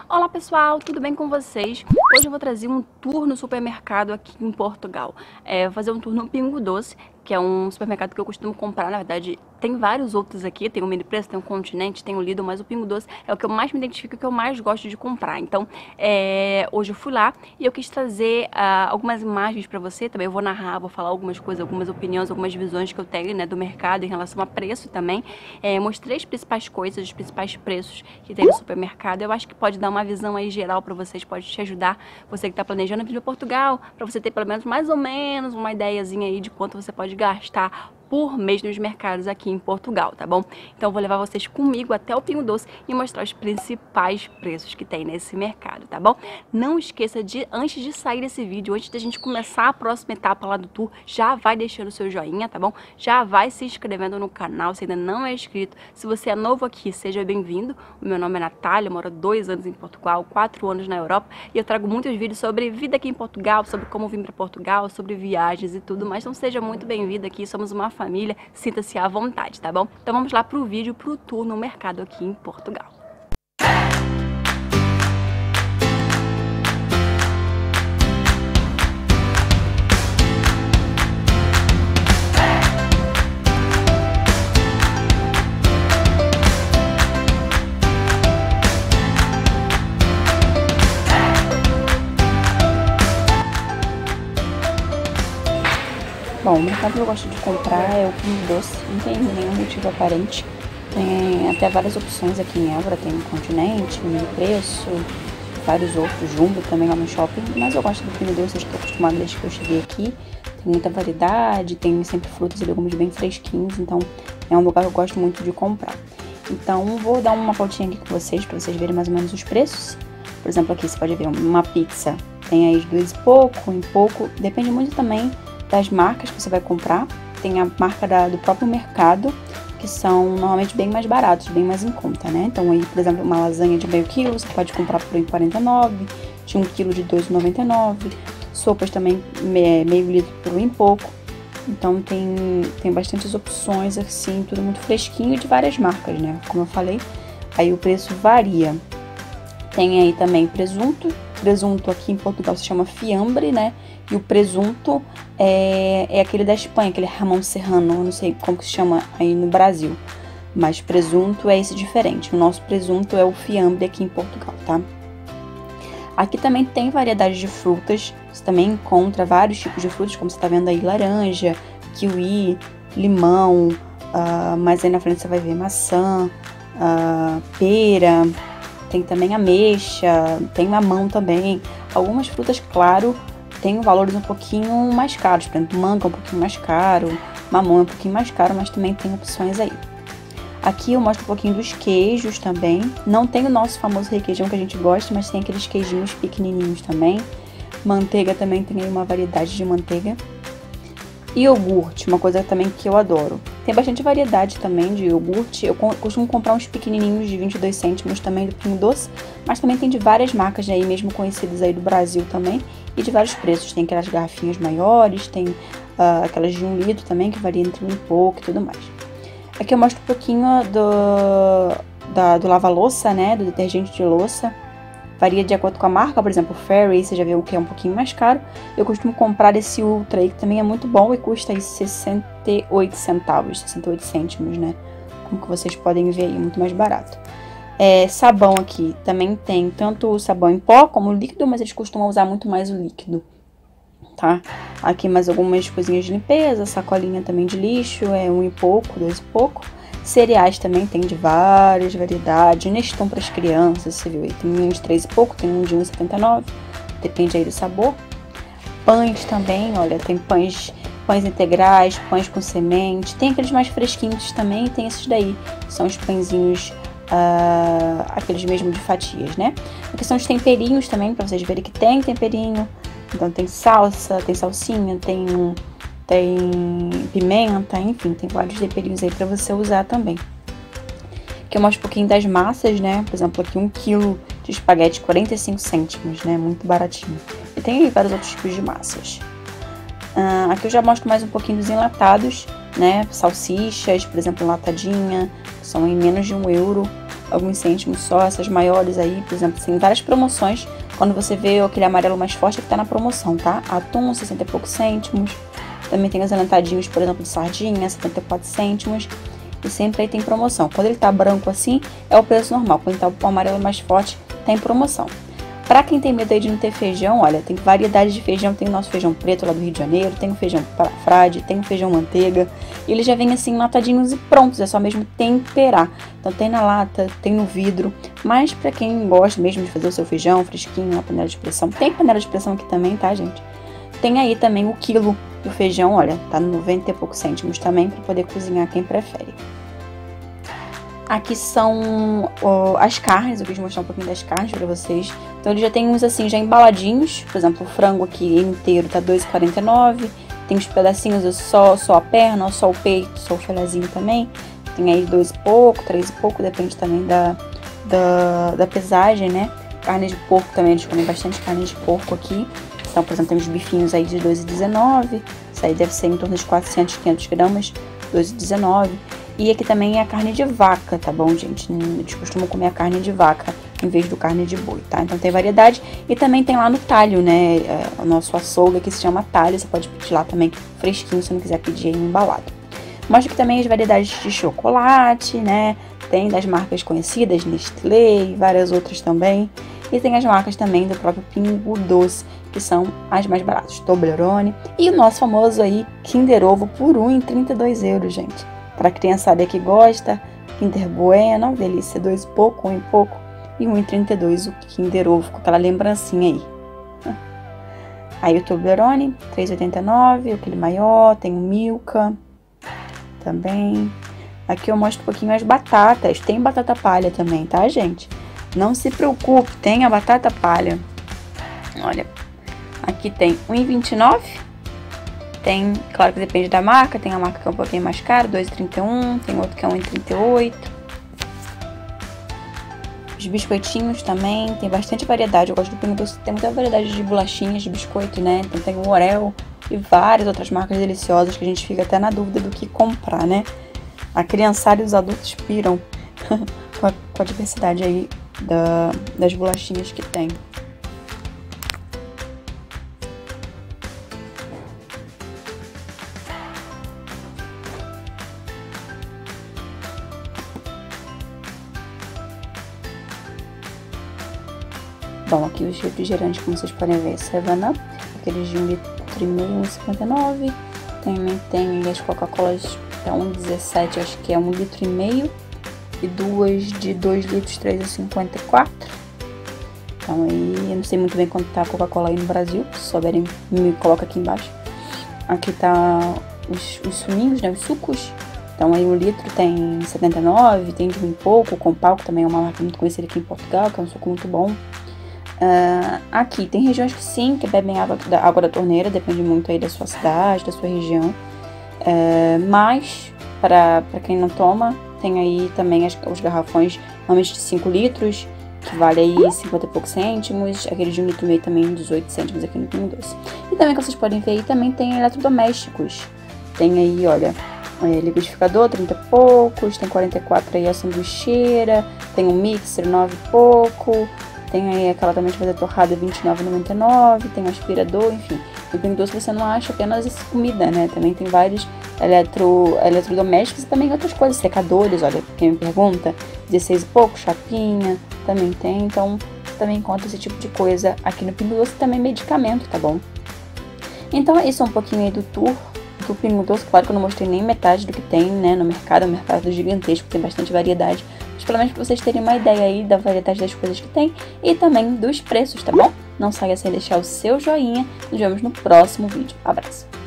Olá pessoal, tudo bem com vocês? Hoje eu vou trazer um tour no supermercado aqui em Portugal. Vou fazer um tour no Pingo Doce, que é um supermercado que eu costumo comprar. Na verdade, tem vários outros aqui, tem o Mini Preço, tem o Continente, tem o Lidl, mas o Pingo Doce é o que eu mais me identifico e que eu mais gosto de comprar. Então, hoje eu fui lá e eu quis trazer algumas imagens pra você. Também eu vou narrar, vou falar algumas coisas, algumas opiniões, algumas visões que eu tenho, né, do mercado em relação a preço também. Mostrei as principais coisas, os principais preços que tem no supermercado. Eu acho que pode dar uma visão aí geral pra vocês, pode te ajudar, você que tá planejando vir para Portugal, pra você ter pelo menos mais ou menos uma ideiazinha aí de quanto você pode gastar por mês nos mercados aqui em Portugal, tá bom? Então eu vou levar vocês comigo até o Pingo Doce e mostrar os principais preços que tem nesse mercado, tá bom? Não esqueça de, antes de sair desse vídeo, antes da gente começar a próxima etapa lá do tour, já vai deixando o seu joinha, tá bom? Já vai se inscrevendo no canal, se ainda não é inscrito. Se você é novo aqui, seja bem-vindo. O meu nome é Natália, eu moro 2 anos em Portugal, 4 anos na Europa, e eu trago muitos vídeos sobre vida aqui em Portugal, sobre como vir para Portugal, sobre viagens e tudo mais. Então seja muito bem-vindo aqui, somos uma família, sinta-se à vontade, tá bom? Então vamos lá pro vídeo, pro tour no mercado aqui em Portugal. Bom, o mercado que eu gosto de comprar é o Pingo Doce, não tem nenhum motivo aparente. Tem até várias opções aqui em Évora, tem o Continente, o Mini Preço, vários outros, Jumbo também lá no shopping. Mas eu gosto do Pingo Doce, eu estou acostumada desde que eu cheguei aqui. Tem muita variedade, tem sempre frutas e legumes bem fresquinhos, então é um lugar que eu gosto muito de comprar. Então vou dar uma voltinha aqui com vocês, para vocês verem mais ou menos os preços. Por exemplo, aqui você pode ver uma pizza, tem aí de 2 e pouco, em pouco, depende muito também das marcas que você vai comprar. Tem a marca do próprio mercado, que são normalmente bem mais baratos, bem mais em conta, né? Então aí, por exemplo, uma lasanha de meio quilo, você pode comprar por 1,49, de 1 quilo de 2,99, sopas também meio litro por 1 e pouco. Então tem bastantes opções, assim, tudo muito fresquinho de várias marcas, né? Como eu falei, aí o preço varia. Tem aí também presunto aqui em Portugal se chama fiambre, né? E o presunto é aquele da Espanha, aquele Jamón Serrano, eu não sei como que se chama aí no Brasil. Mas presunto é esse diferente, o nosso presunto é o fiambre aqui em Portugal, tá? Aqui também tem variedade de frutas, você também encontra vários tipos de frutas, como você tá vendo aí, laranja, kiwi, limão, mas aí na frente você vai ver maçã, pera. Tem também ameixa, tem mamão também. Algumas frutas, claro, tem valores um pouquinho mais caros. Por exemplo, manga é um pouquinho mais caro, mamão é um pouquinho mais caro, mas também tem opções aí. Aqui eu mostro um pouquinho dos queijos também. Não tem o nosso famoso requeijão que a gente gosta, mas tem aqueles queijinhos pequenininhos também. Manteiga também, tem aí uma variedade de manteiga. E iogurte, uma coisa também que eu adoro. Tem bastante variedade também de iogurte. Eu costumo comprar uns pequenininhos de 22 cêntimos também do Pingo Doce, mas também tem de várias marcas aí, mesmo conhecidas aí do Brasil também, e de vários preços. Tem aquelas garrafinhas maiores, tem aquelas de 1 litro também, que varia entre 1 e pouco e tudo mais. Aqui eu mostro um pouquinho do lava-louça, né, do detergente de louça. Varia de acordo com a marca, por exemplo, o Fairy, você já viu que é um pouquinho mais caro. Eu costumo comprar esse Ultra aí, que também é muito bom e custa aí 68 centavos, 68 cêntimos, né? Como que vocês podem ver aí, muito mais barato. Sabão aqui, também tem tanto o sabão em pó como o líquido, mas eles costumam usar muito mais o líquido, tá? Aqui mais algumas coisinhas de limpeza, sacolinha também de lixo, 1 e pouco, 2 e pouco. Cereais também tem de várias variedades, Nestum para as crianças, você viu aí, tem um de 3 e pouco, tem um de 1,79, depende aí do sabor. Pães também, olha, tem pães integrais, pães com semente, tem aqueles mais fresquinhos também, tem esses daí, que são os pãezinhos, aqueles mesmo de fatias, né? Aqui são os temperinhos também, para vocês verem que tem temperinho, então tem salsa, tem salsinha, tem pimenta, enfim, tem vários temperinhos aí pra você usar também. Aqui eu mostro um pouquinho das massas, né? Por exemplo, aqui 1 quilo de espaguete, 45 cêntimos, né? Muito baratinho. E tem aí vários outros tipos de massas. Aqui eu já mostro mais um pouquinho dos enlatados, né? Salsichas, por exemplo, enlatadinha, são em menos de 1 euro. alguns cêntimos só. Essas maiores aí, por exemplo, tem várias promoções. Quando você vê aquele amarelo mais forte, é que tá na promoção, tá? Atum, 60 e poucos cêntimos. Também tem os alentadinhos, por exemplo, de sardinha, 74 cêntimos. E sempre aí tem promoção. Quando ele tá branco assim, é o preço normal. Quando tá o amarelo mais forte, tá em promoção. Pra quem tem medo aí de não ter feijão, olha, tem variedade de feijão. Tem o nosso feijão preto lá do Rio de Janeiro, tem o feijão frade, tem o feijão manteiga. E ele já vem assim, latadinhos e prontos, é só mesmo temperar. Então tem na lata, tem no vidro. Mas pra quem gosta mesmo de fazer o seu feijão fresquinho na panela de pressão, tem panela de pressão aqui também, tá, gente? Tem aí também o quilo do feijão, olha, tá no 90 e poucos cêntimos também, pra poder cozinhar quem prefere. Aqui são as carnes, eu quis mostrar um pouquinho das carnes pra vocês. Então ele já tem uns assim, já embaladinhos. Por exemplo, o frango aqui inteiro tá R$ 2,49. Tem os pedacinhos só a perna, só o peito, só o filezinho também. Tem aí 2 e pouco, 3 e pouco, depende também da pesagem, né? Carne de porco também, eles comem bastante carne de porco aqui. Então, por exemplo, tem os bifinhos aí de R$ 2,19. Isso aí deve ser em torno de 400, 500 gramas, R$ 2,19. E aqui também é a carne de vaca, tá bom, gente? Eles costumam comer a carne de vaca em vez do carne de boi, tá? Então tem variedade. E também tem lá no talho, né? O nosso açougue que se chama talho. Você pode pedir lá também fresquinho, se não quiser pedir aí embalado. Mostra aqui também as variedades de chocolate, né? Tem das marcas conhecidas, Nestlé e várias outras também. E tem as marcas também do próprio Pingo Doce, que são as mais baratas. Toblerone. E o nosso famoso aí, Kinder Ovo por R$ 1,32 €, gente. Pra criançada que gosta, Kinder Bueno, delícia, 2 e pouco, 1 e pouco. E R$ 1,32 o Kinder Ovo, com aquela lembrancinha aí. Aí o Toblerone, R$ 3,89, aquele maior, tem o Milka também. Aqui eu mostro um pouquinho as batatas, tem batata palha também, tá, gente? Não se preocupe, tem a batata palha. Olha, aqui tem R$ 1,29. Tem, claro que depende da marca, tem a marca que é um pouquinho mais cara, R$ 2,31, tem outro que é R$ 1,38. Os biscoitinhos também, tem bastante variedade. Eu gosto do Pingo Doce, tem muita variedade de bolachinhas, de biscoito, né? Então tem o Oreo e várias outras marcas deliciosas que a gente fica até na dúvida do que comprar, né? A criançada e os adultos piram com a diversidade aí das bolachinhas que tem. Bom, aqui os refrigerantes, como vocês podem ver, 7-Up, aqueles de 1,5 litro, 1,59. Também tem as Coca-Colas, é 1,17, acho que é 1,5 litro. E duas de 2 litros, 3,54. Então aí, eu não sei muito bem quanto tá a Coca-Cola aí no Brasil. Se souberem, me coloca aqui embaixo. Aqui tá os suminhos, né, os sucos. Então aí 1 litro tem 79, tem de 1 e pouco. O Compal, que também é uma marca muito conhecida aqui em Portugal, que é um suco muito bom. Aqui tem regiões que sim, que bebem água da torneira, depende muito aí da sua cidade, da sua região. Mas, para quem não toma, tem aí também os garrafões, normalmente de 5 litros, que vale aí 50 e poucos cêntimos. Aquele de 1,5 litro também, 18 cêntimos aqui no Pingo Doce. E também, como vocês podem ver aí, também tem eletrodomésticos. Tem aí, olha, liquidificador, 30 e poucos, tem 44 aí a sanduicheira, tem um mixer, 9 e pouco. Tem aí aquela também de fazer torrada, R$ 29,99, tem um aspirador, enfim. No Pingo Doce você não acha apenas essa comida, né? Também tem vários eletrodomésticos e também outras coisas, secadores, olha, quem me pergunta, 16 e pouco, chapinha, também tem. Então, também encontra esse tipo de coisa aqui no Pingo Doce, também medicamento, tá bom? Então, isso é um pouquinho aí do tour do Pingo Doce. Claro que eu não mostrei nem metade do que tem, né, no mercado. É um mercado gigantesco, tem bastante variedade. Mas pelo menos pra vocês terem uma ideia aí da variedade das coisas que tem e também dos preços, tá bom? Não saia sem deixar o seu joinha. Nos vemos no próximo vídeo. Abraço!